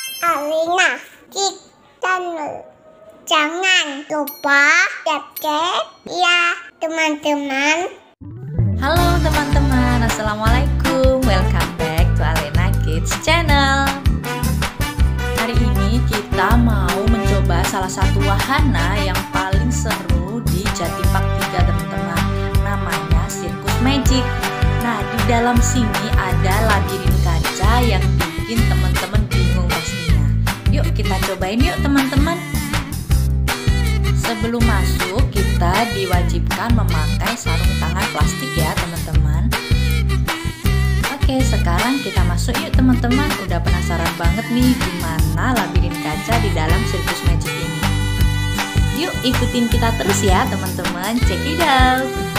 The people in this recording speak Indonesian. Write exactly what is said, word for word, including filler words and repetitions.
Alina Channel. Jangan lupa subscribe ya teman-teman. Halo teman-teman, assalamualaikum. Welcome back to Alina Kids Channel. Hari ini kita mau mencoba salah satu wahana yang paling seru di Jatipak tiga teman-teman. Namanya Sirkus Magic. Nah, di dalam sini ada labirin kaca yang bikin teman-teman bingung pastinya. Yuk kita cobain yuk teman-teman. Sebelum masuk, kita diwajibkan memakai sarung tangan plastik ya teman-teman. Oke, sekarang kita masuk yuk teman-teman. Udah penasaran banget nih gimana labirin kaca di dalam Sirkus Magic ini. Yuk ikutin kita terus ya teman-teman. Check it out.